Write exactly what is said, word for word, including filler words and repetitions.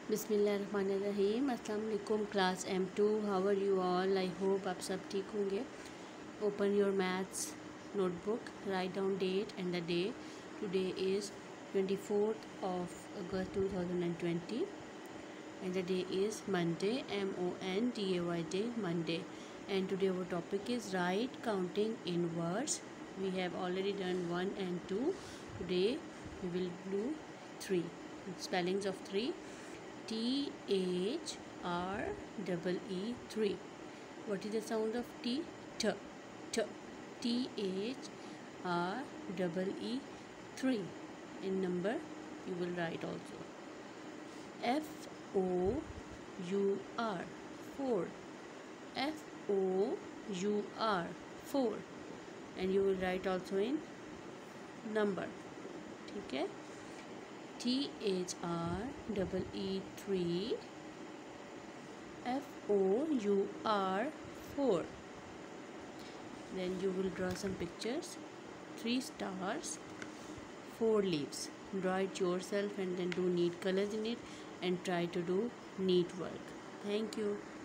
बिस्मिल्लाहिर्रहमानिर्रहीम। अस्सलाम वालेकुम class M two. How are you all? I hope आप सब ठीक होंगे। Open your maths notebook, write down date and the day. Today is twenty fourth of August two thousand and twenty and the day is Monday, M O N D A Y day, Monday. And today our topic is write counting in words. We have already done one and two. Today we will do three. Spellings of three. T H R double E three. What is the sound of T? T. T. T H R double E three. In number you will write also. F O U R four. F O U R four. And you will write also in number. ठीक है. T H R double E three. F O U R four. Then you will draw some pictures. Three stars, four leaves. Draw it yourself and then do neat colors in it and try to do neat work. Thank you.